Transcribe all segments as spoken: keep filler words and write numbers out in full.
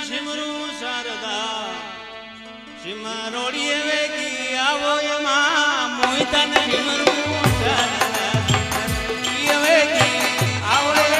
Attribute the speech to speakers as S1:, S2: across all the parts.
S1: सिमरू शारदा सिमरोड़ी वेगी आवो ये मां मोहितन सिमरू शारदा सिमरोड़ी वेगी आवो ये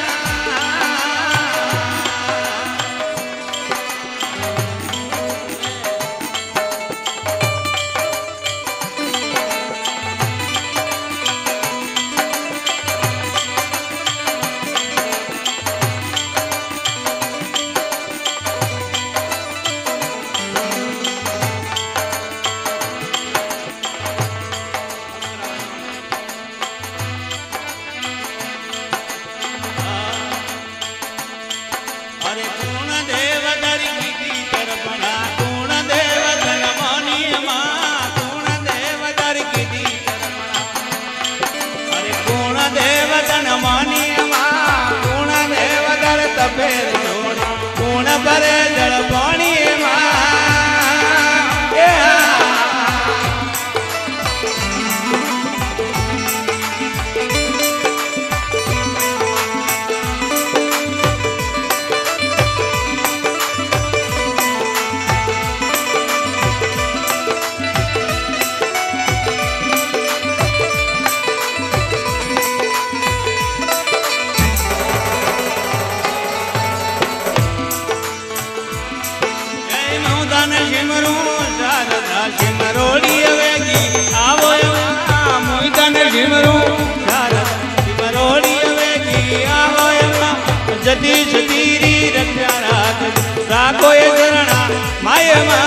S1: जती सतीरी रक्षा रात राखो ये चरणा माय मां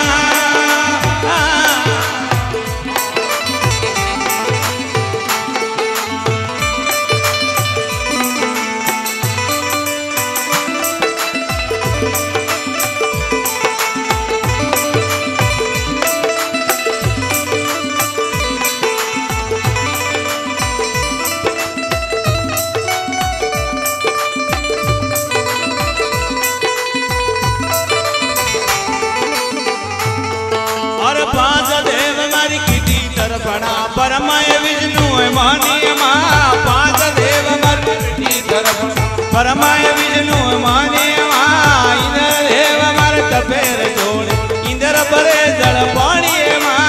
S1: परमाय विष्णु मानी मां पांच देव मरती तरफ परमाय विष्णु मानी मां इंद्र देव मर तपेर जोड़ इंद्र परे जल पानी मां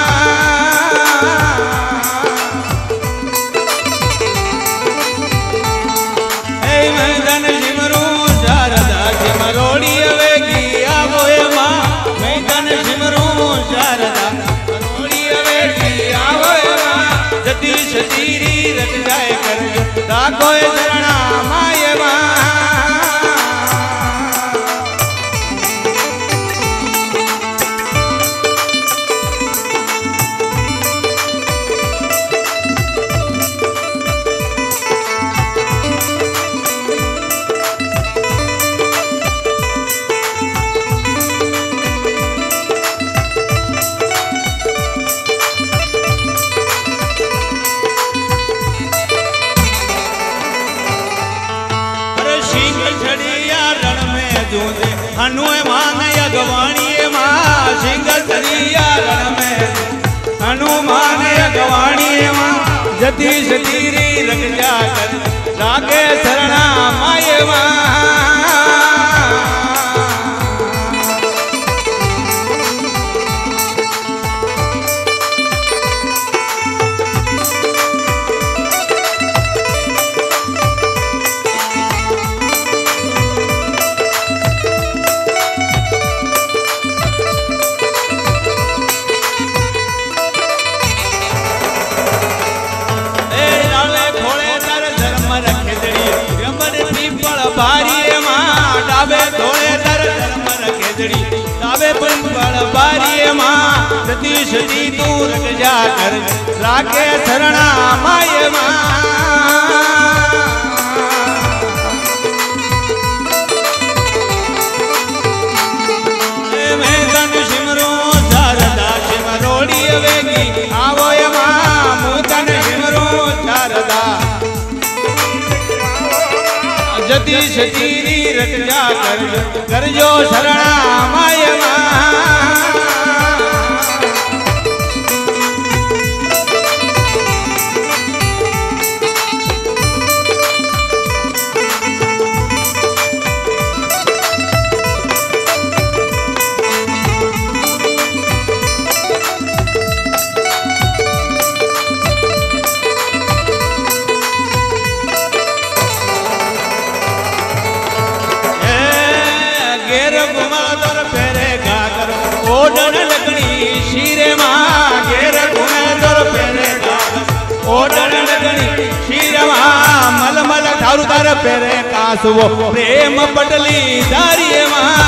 S1: हे मैदान सिमरू शारदा सिमरोड़ी वेगी आवो ए मां मैदान सिमरू शारदा सिमरोड़ी वेगी आवो जती सतीरी रट जाए कर राखो शरणा माय मां हनुए मान अगवाणी मां सिंह सरिया रण में हनुमान अगवाणी मां जती सतीरी रख जा कर लागे शरणा माय मां बारी मां डाबे थोड़े दर धर्म रखेजड़ी डाबे पंपल बारी मां जती सती तू रख जा कर राखे शरणा माय मां मैं तन सिमरू शारदा सिमरोड़ी वेगी आवो मां मुँह तन सिमरू शारदा जती सतीरी रट जा कर करजो शरणा माय मां तारू तार पेरे कासवो प्रेम पटली दारिये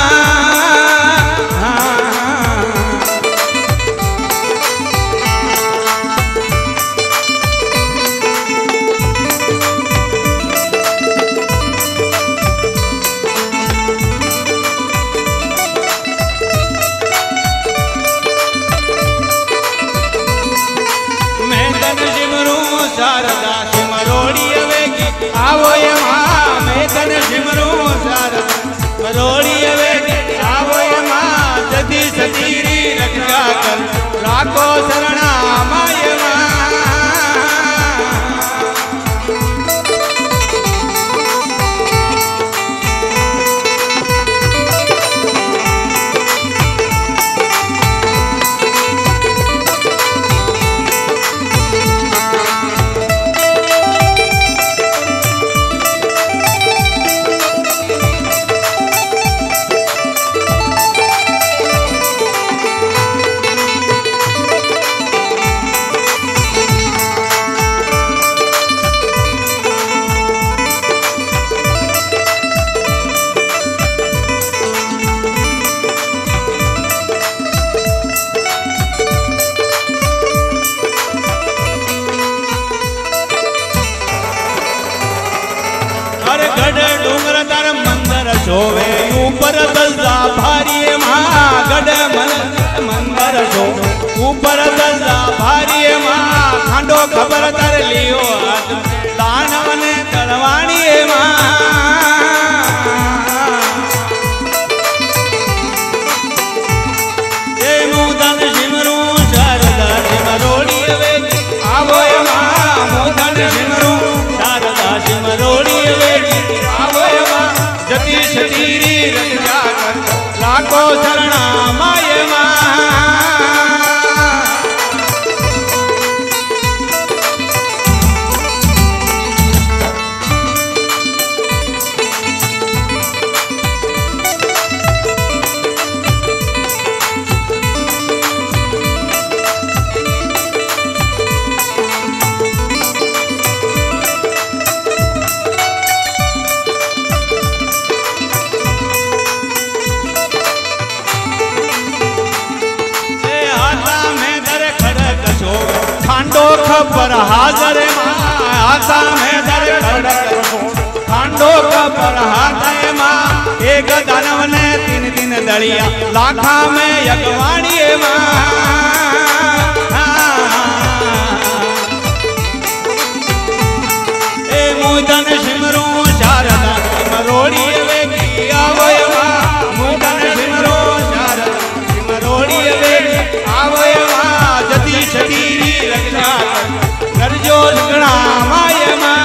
S1: शारदा सिमरोड़ी अवेगी आवो ये माँ मैं तन सिमरू शारदा सिमरोड़ी अवेगी आवो ये माँ जदी सतीरी रक्षा कर राखो शरणा माँ ये माँ डूंगर तर मंदिर शोवे ऊपर दल्दा भारी माँ गढ़ मंदिर शो ऊपर दल्दा भारी माँ खांडो खबर तर लियो दानव ने तलवाणी माँ मुदन सिमरू शारदा सिमरोड़ी अवेगी आवो माँ मुदन सिमरू शारदा सिमरोड़ी अवेगी जती शरीरी रक्षा कर लाखो शरणा माये माँ खबर हाजर माँ आशा में दर खड़क खांडो खबर हाजर माँ एक दानव ने तीन दिन दलिया लाखा में यगवाणी माँ ए मुदन सिमरू शारदा सिमरोड़ी अवेगी आवो माँ मुदन सिमरू शारदा सिमरोड़ी अवेगी आवो माँ जती शरीरी रक्षा करजो लगना माये माँ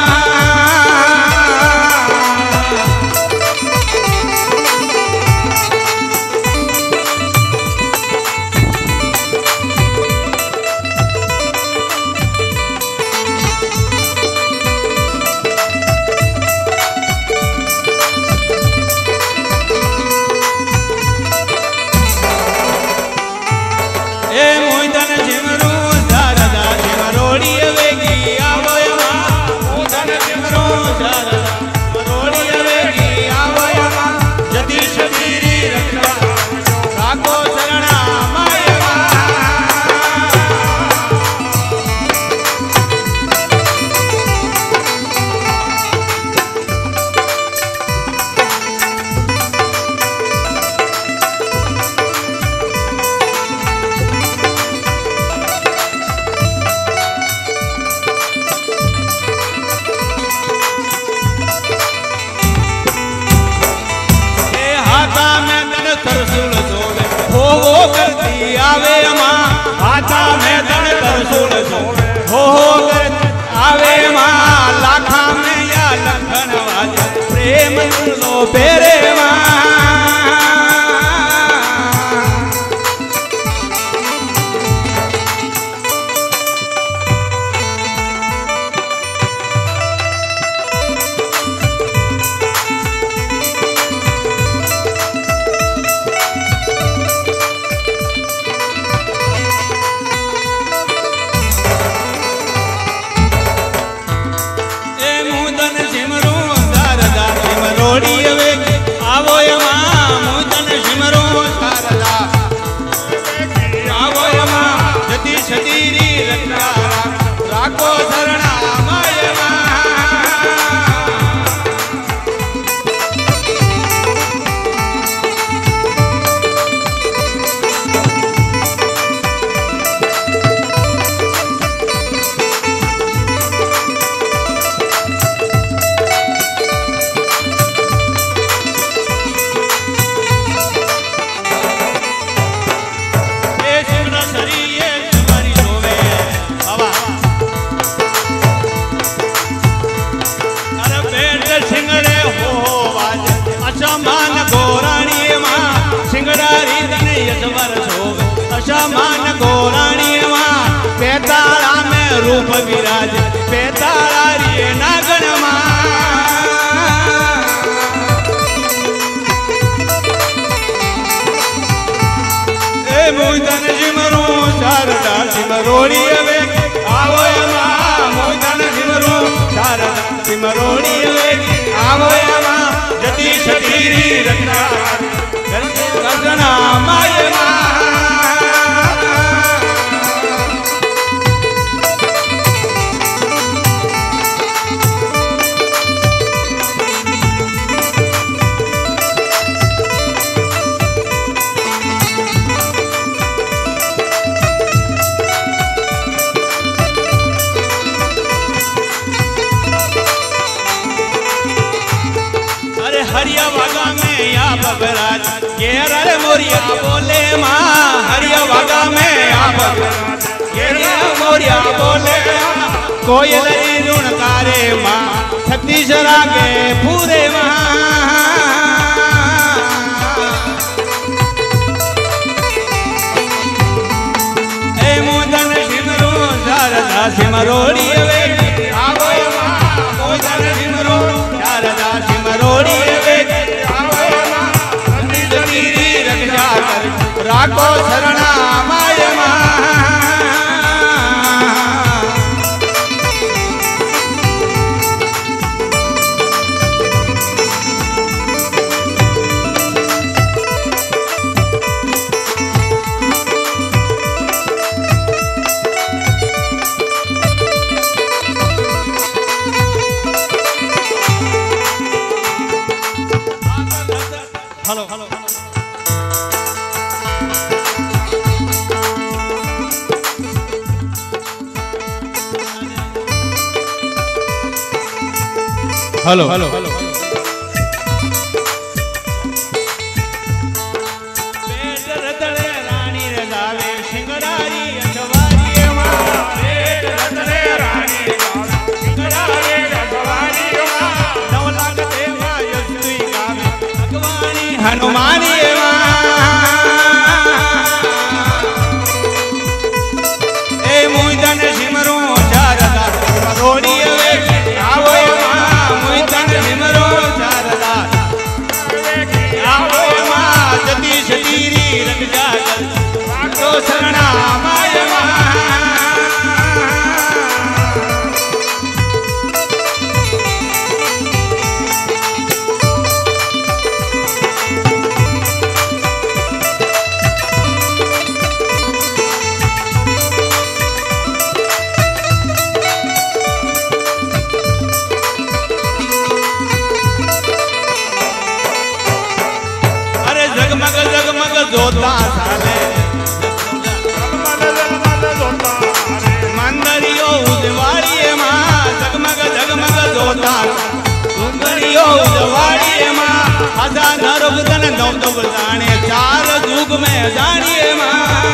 S1: गोराणी मां सिंगड़ारी तने यशवर सोग अशमान गोराणी मां पेताला में रूप विराज पेताला रे नागण मां ए मोदन सिमरो शारदा सिमरोड़ी वे आवो मां मोदन सिमरो शारदा सिमरोड़ी वे आवो मां जति शतीरी रखना रखना माय मां हरिया वागा में या बगराज ये रे मोरिया बोले मां हरिया वागा में या बगराज ये मोरिया बोले कोयल ऋणकारे मां छत्तीसरा के पूरे मां ए मोदन सिमरो शारदा सिमरोड़ी वे आवो मां मोदन सिमरो शारदा सिमरोड़ी राखो शरणा माय मां हेलो हेलो हेलो हेलो पेट रतड़े रानी रे गावे सिंगड़ारी अठवारी मां पेट रतड़े रानी रे गावे सिंगड़ारी अठवारी मां नौ लाख देवा यस्तुई गावे भगवानी हनुमानी मां ए मोदन सिमरो शारदा सिमरोड़ी वे आवो शरणा माय अरे जगमग जगमग जोता साले मंदरियो उजवाड़ी मां जगमग जगमग जोता सुंदरियो उजवाड़ी मां हजार नरबदन नव नव जाने चार जुग में जानिए मां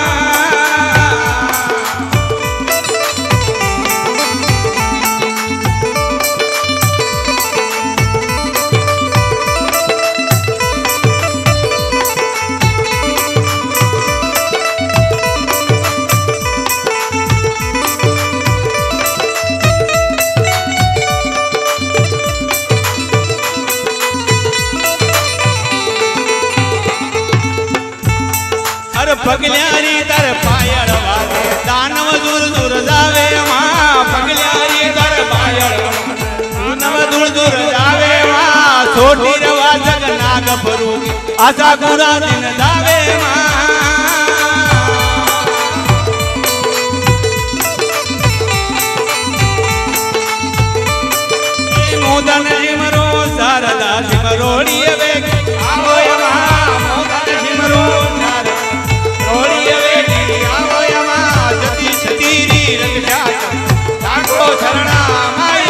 S1: पगल्यारी दर पायल वागे दानव दूर दूर जावे मां पगल्यारी दर पायल दानव दूर दूर जावे मां छोटी रवा जग नाग भरूगी आजा गुरा दिन जावे मां मोदन सिमरो शारदा सिमरोड़ी वे आवो मां मोदन सिमरो शरणा माय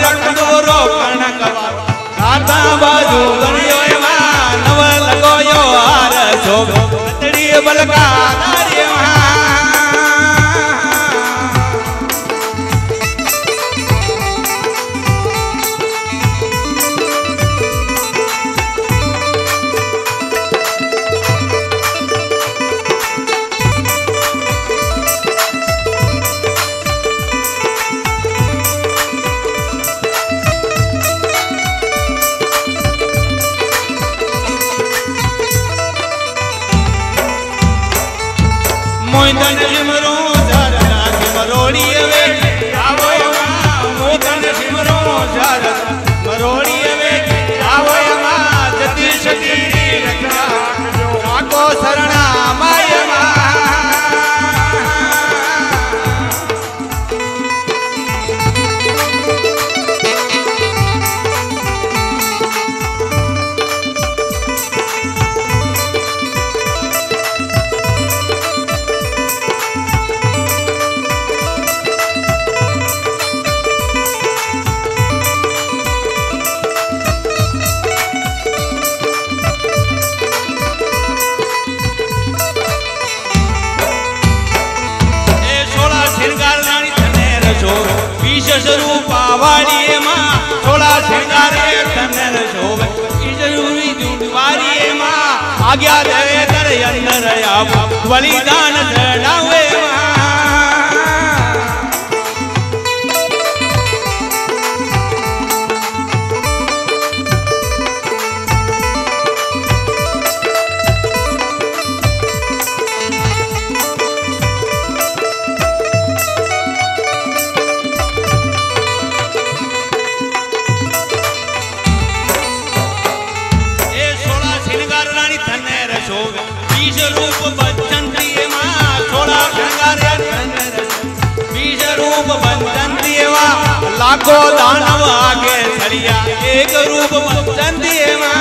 S1: कंदोरो कणकवा गाता बाजू गणियो एमा नव लगोयो हार शोभ कतड़ी बलका दारी मोदन सिमरो शारदा सिमरोड़ी वे आवो मां मोदन सिमरो शारदा मरोड़ी वे आवो मां जति सती रखना राखो शरणा माय मां स्वरूप वाली मां थोड़ा श्रृंगारे तनर शोभ जरूरी दुवारी मां आज्ञा देवे तर अंदर आप बलिदान चढ़ावे रूप बचंती मां थोड़ा श्रृंगारे बीज रूप बचंती मां लाखों दानव आगे छड़िया एक रूप बचंती मां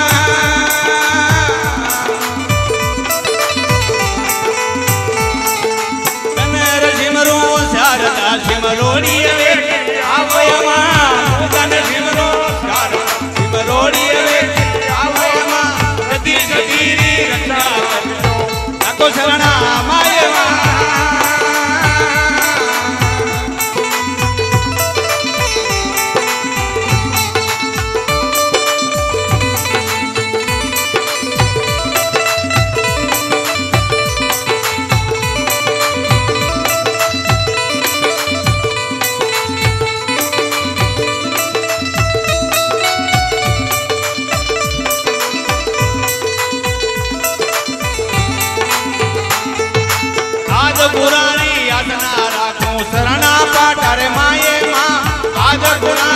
S1: कनर सिमरो शारदा सिमरोड़ी वे आवो मां कन सिमरो शारदा सिमरोड़ी वे आवो मां जति सतीरी रक्षा को शरणा माय पुरानी यातना राखो शरणा पाठ रे माये मां आज गुणा